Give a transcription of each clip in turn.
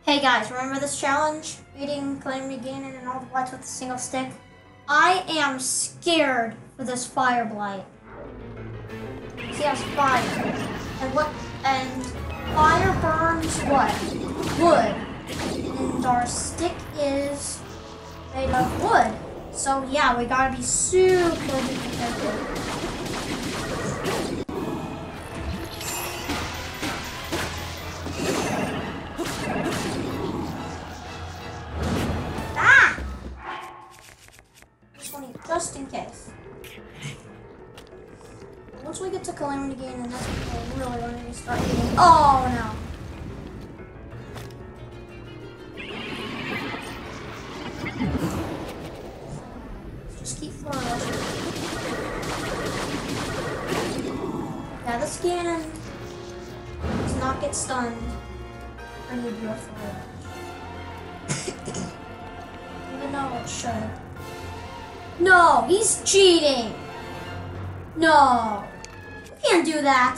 Hey guys, remember this challenge? Beating Calamity Gannon and all the blights with a single stick? I am scared for this fire blight. He has fire. And fire burns what? Wood. And our stick is made of wood. So yeah, we gotta be super careful. Just in case. Once we get to Calamity Gannon, that's when we're really going to start eating. Oh no! Just keep flourishing. Yeah, this Gannon does not get stunned. I need your flourish. Even though it should. No, he's cheating. No, you can't do that.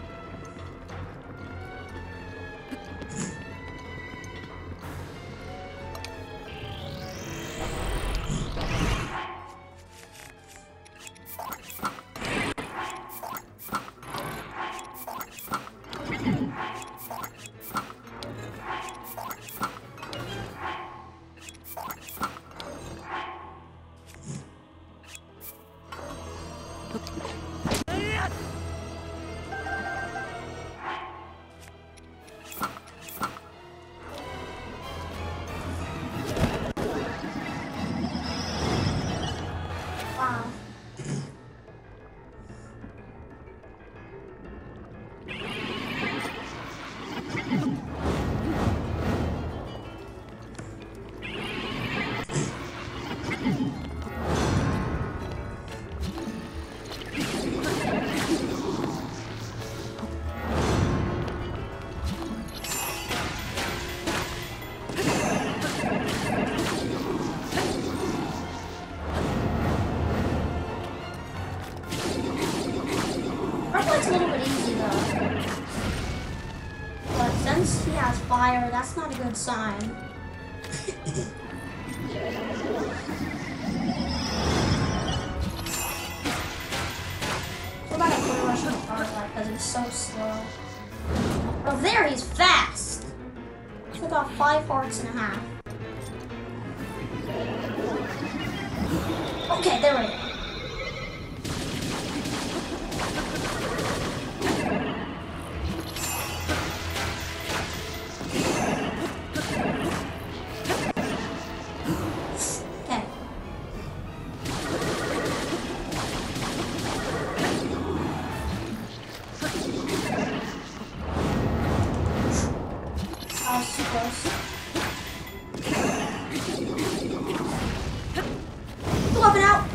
It's a little bit easy though. But since he has fire, that's not a good sign. What about a quick rush on Firefly because it's so slow? Oh, there he's fast! He's about 5 hearts and a half. Okay, there we go. Up and out.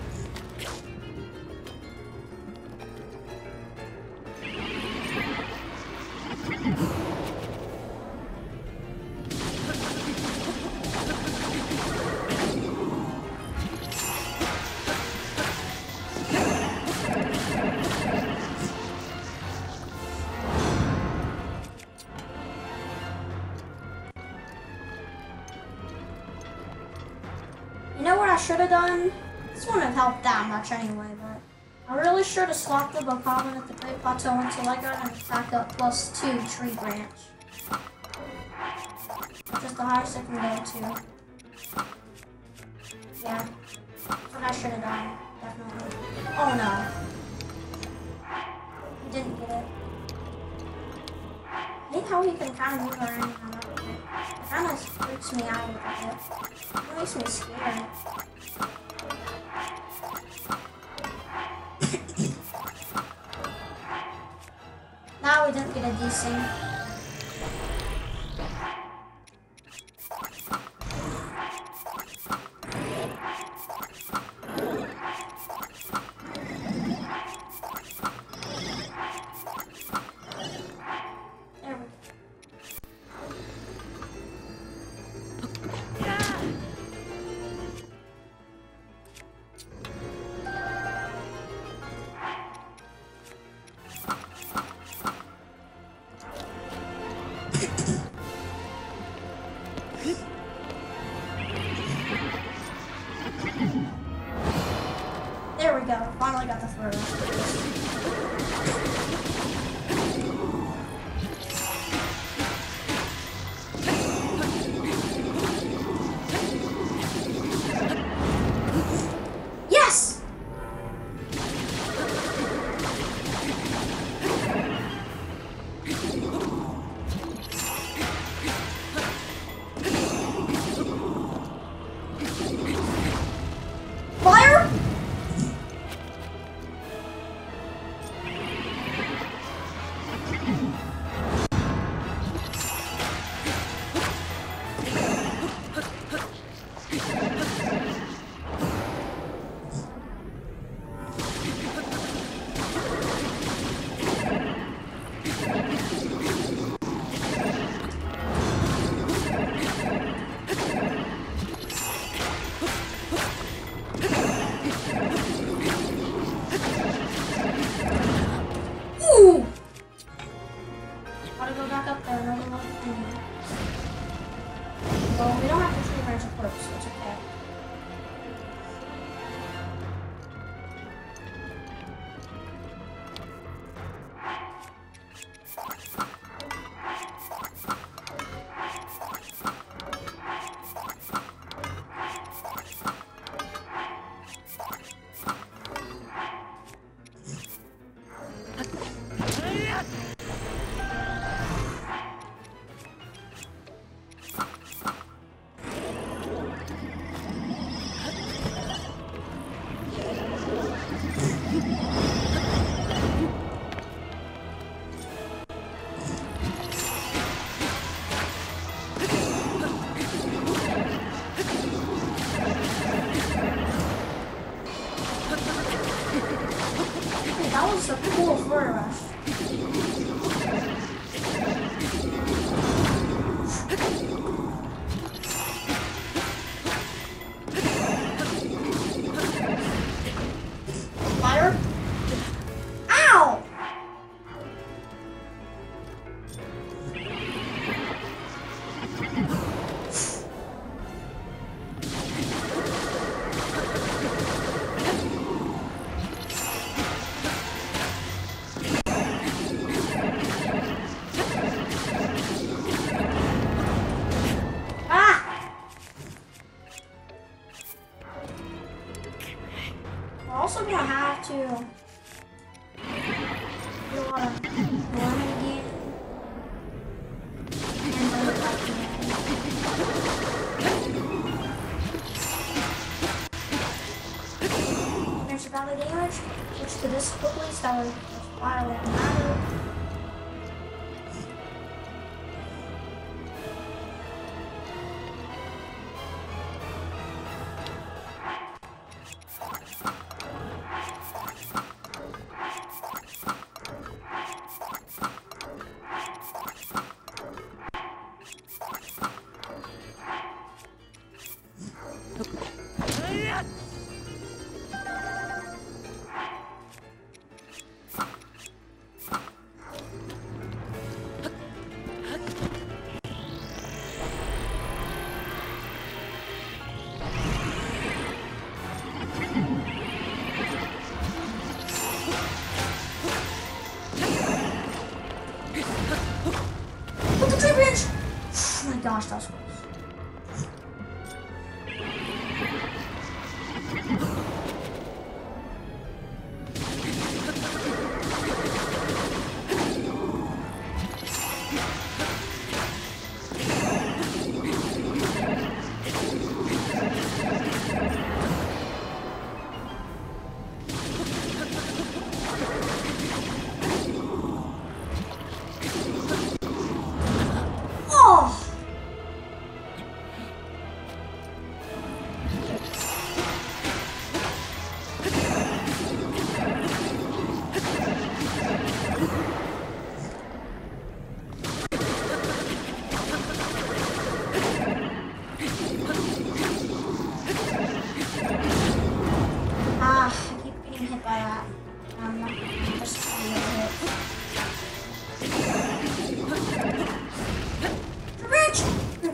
You know what I should have done? This wouldn't have helped that much anyway, but I really should have swapped the Bokoblin at the Great Plateau until I got an attack up +2 tree branch. Which is the highest I can go to. Yeah, that's what I should have done, definitely. Oh no. He didn't get it. I hate how he can kind of move around on that. It kind of freaks me out a little bit. It makes me scared. Now we didn't get a desync. There we go. There we go. Finally got the first. Yes! Fire! Ooh! Gotta go back up there. Another one. Well, we don't have to tree branch of corpse, so it's okay. That was a cool fur rush. Fire? Ow! We're also gonna have to do a lot of running again. And then we're back again. There's valley damage, which to this quickly, so that was why it won't matter. Put the tree branch! Oh my gosh, that was close.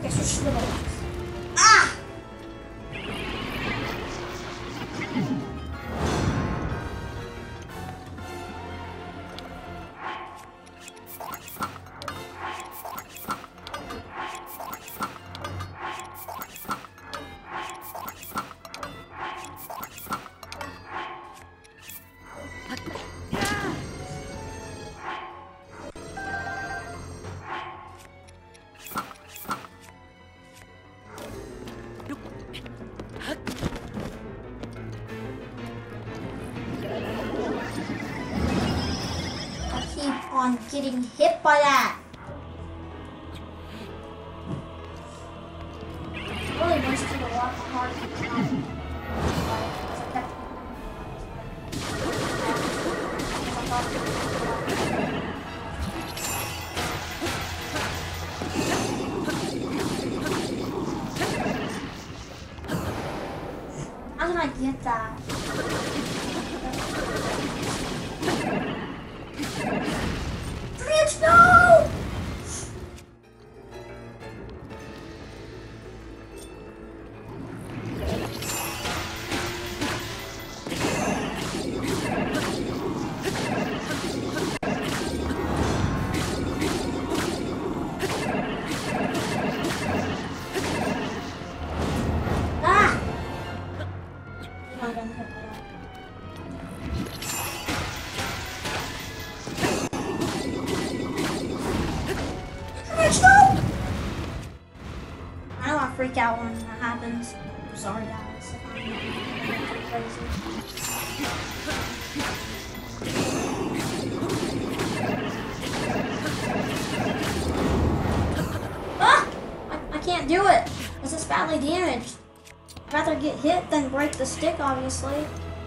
Switch to the box. Ah! On getting hit by that. Really wasted a lot of hard time. How did I get that? No! Ah! I'm gonna hit that. I don't want to freak out when that happens. I'm sorry, guys. I'm crazy. Ah! I can't do it. This is badly damaged. I'd rather get hit than break the stick, obviously.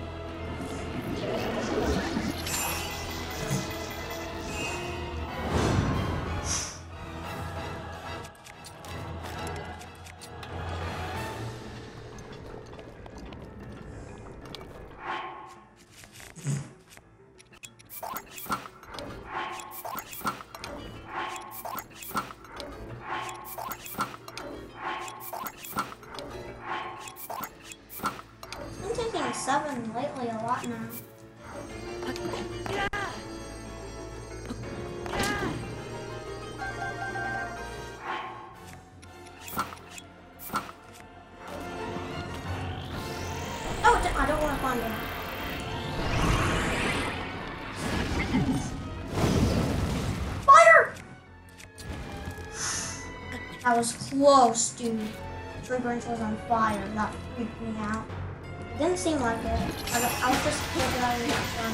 Seven lately a lot now. Oh, I don't want to climb down. Fire! That was close, dude. The tree branch was on fire. That freaked me out. It didn't seem like it. I was just thinking I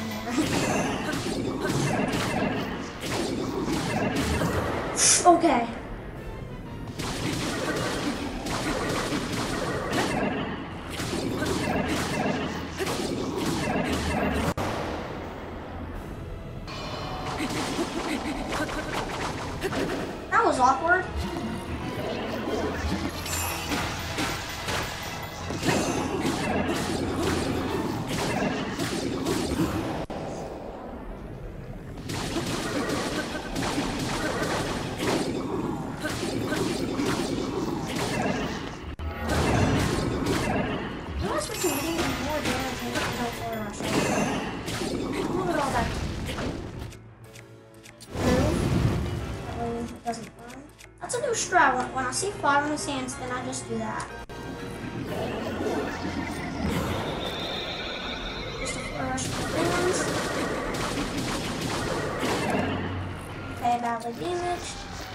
was down there. Okay. That was awkward. That's a new strat. When I see fire on his hands, then I just do that. Just a flourish of hands. Okay, badly damaged.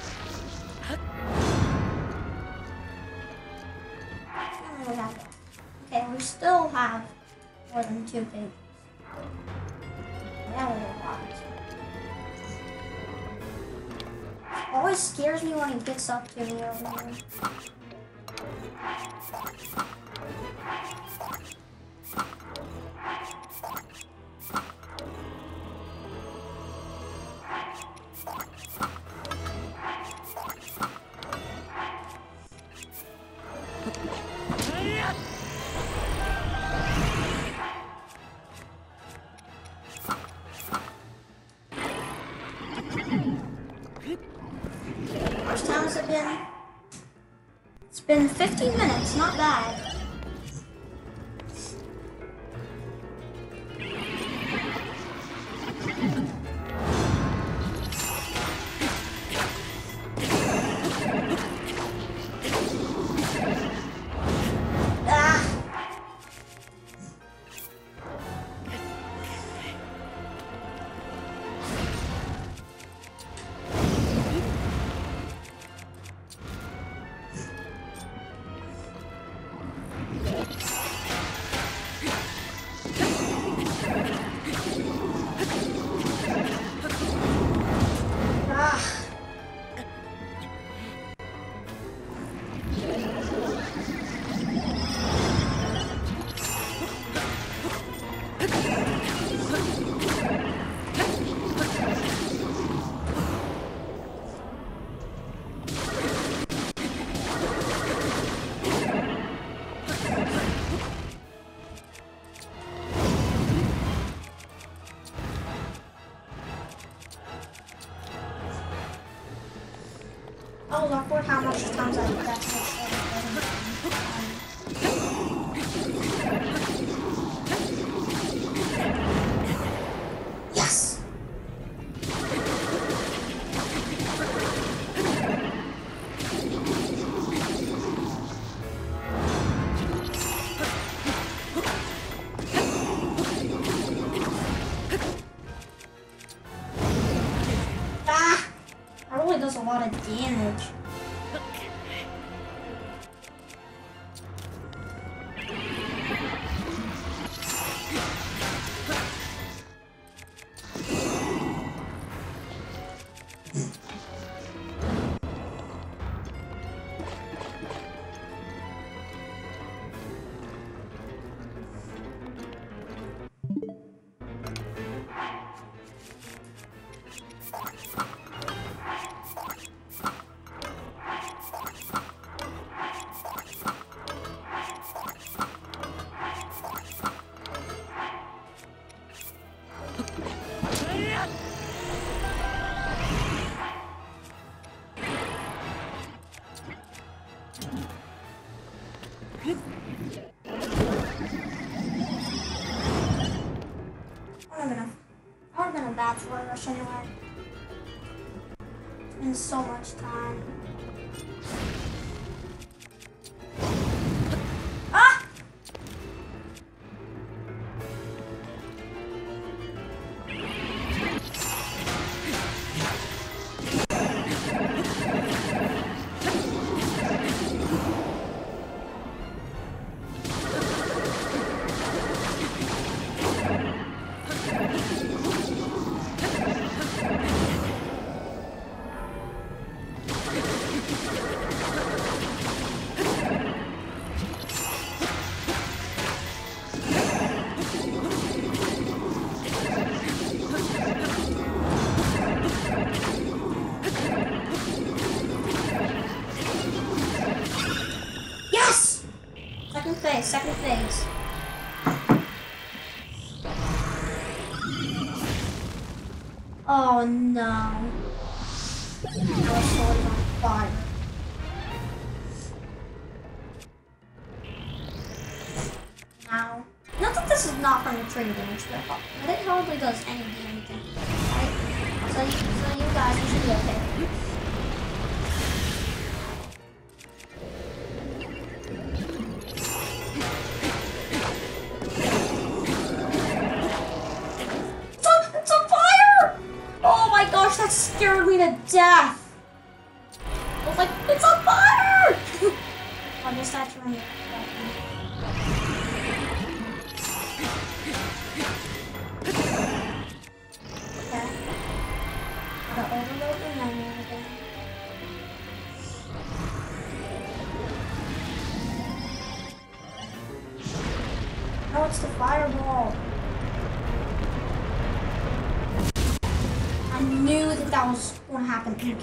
Okay, we still have more than 2 pages. That was a lot. Always scares me when he gets up to me over here. First time has it been? been 15 minutes, not bad. Oh, look for how much times I did that to make sure it doesn't. Yes! Ah! That really does a lot of damage. I would have been a bachelor rush anyway. It's been so much time. Ah! Second phase. Oh no. Our sword is on fire. Now, not that this is not from the trigger damage, but it hardly does any damage. Right? So you guys, you should be okay. That scared me to death. I was like, it's on fire! I just had to run it. Okay. Gotta overload the menu again. No, it's the fireball. I knew that was going to happen. Okay.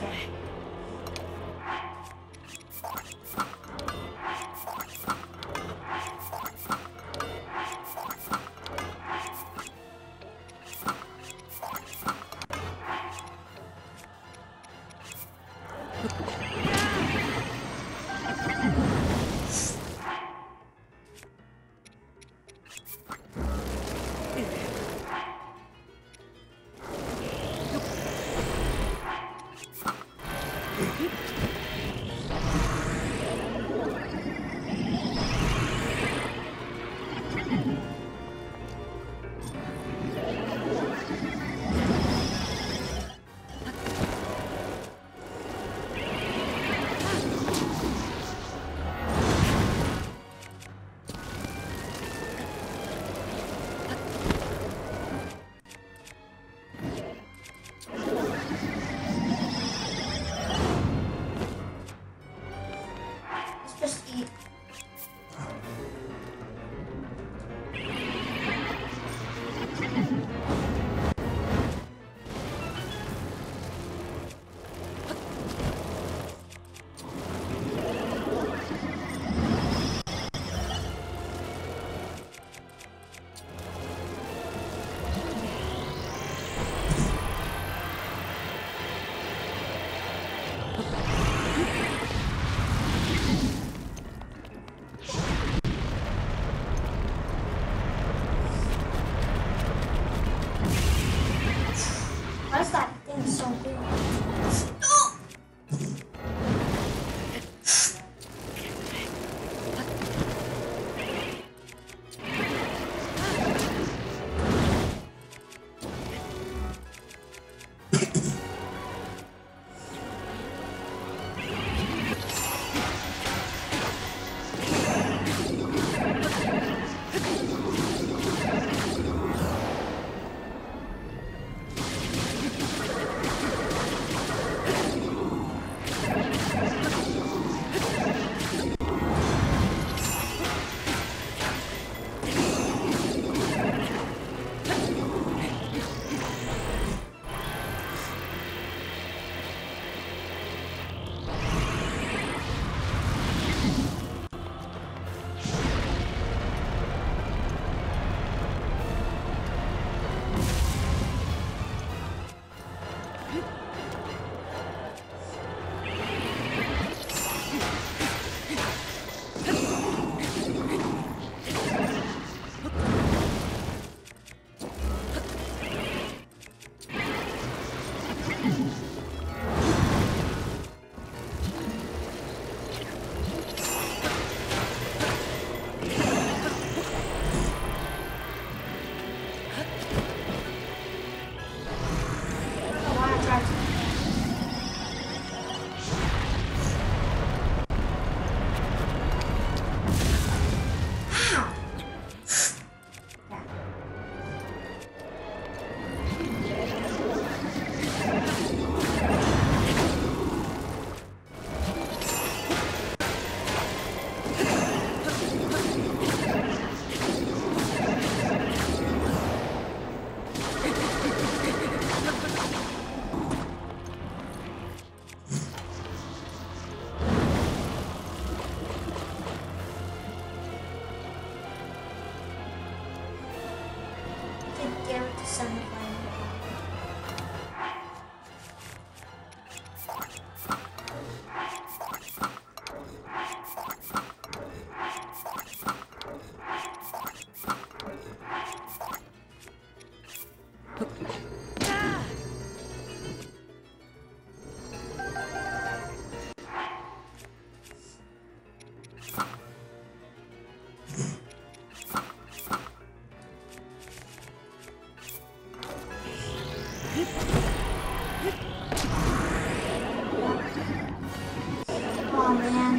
Oh man.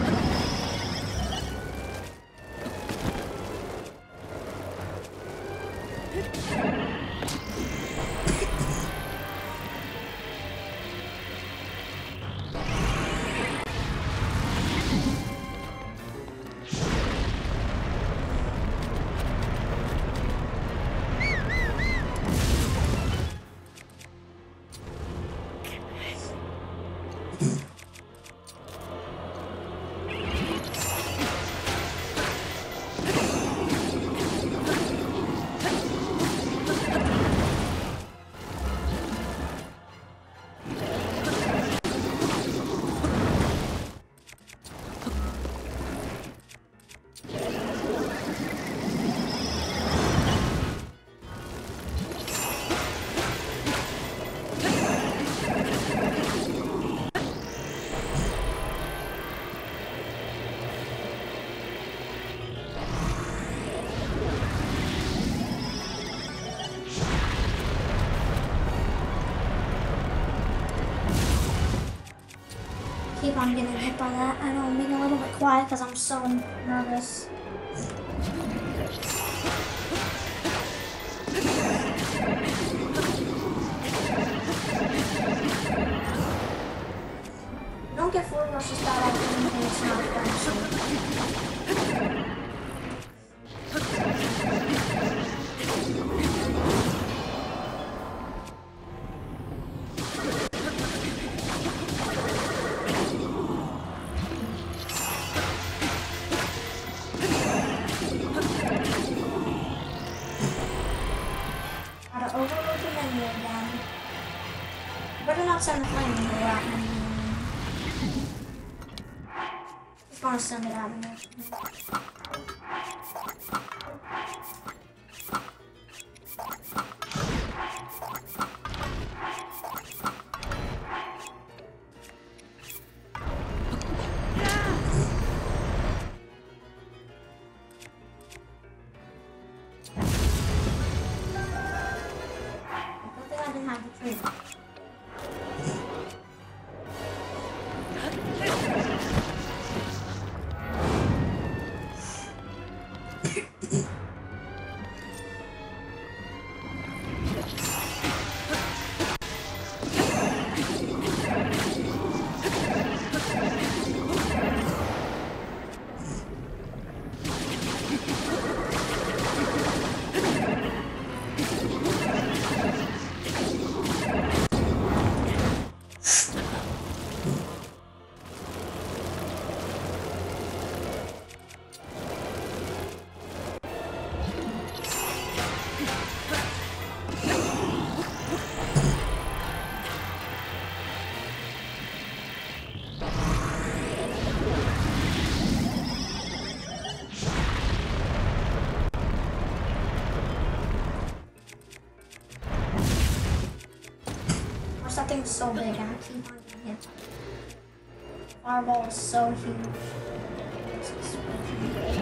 Keep on getting hit by that. I know I'm being a little bit quiet because I'm so nervous. Don't get forward rushes that I think it's not fun. Gotta overload the menu again. Better not send the flame to go out. Just gonna send it out of there. Good thing I didn't have the tree. That thing's so big and I keep on getting hit. Fireball is so huge. This is so huge.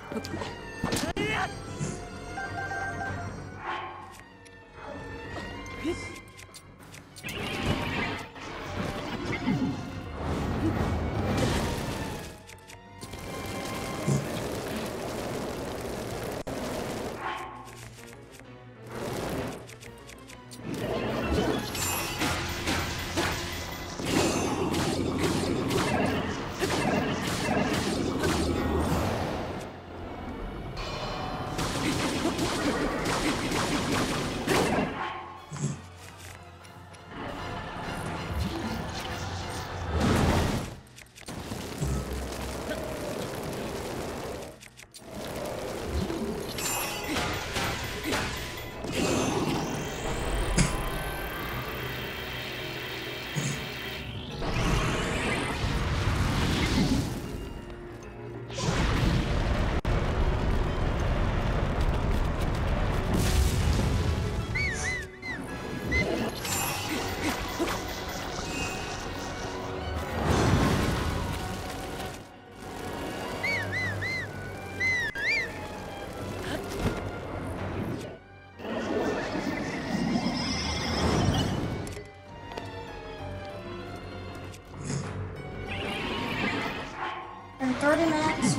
In 30 minutes.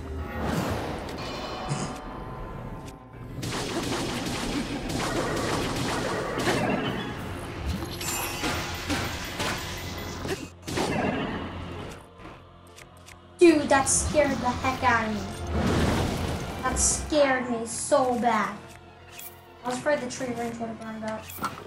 Dude, that scared the heck out of me. That scared me so bad. I was afraid the tree range would have burned up.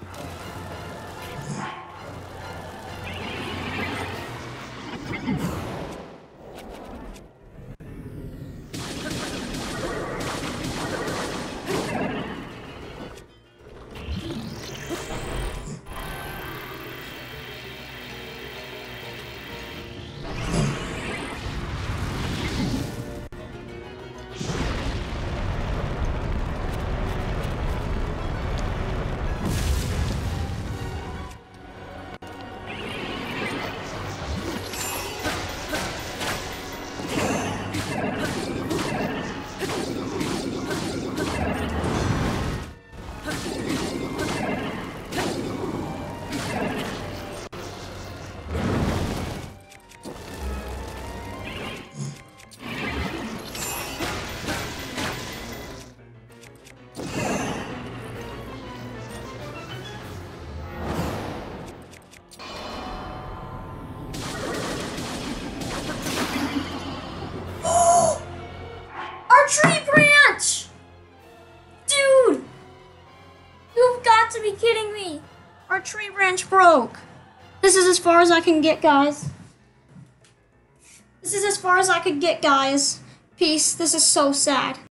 Tree branch! Dude! You've got to be kidding me! Our tree branch broke. This is as far as I can get, guys. This is as far as I could get, guys. Peace. This is so sad.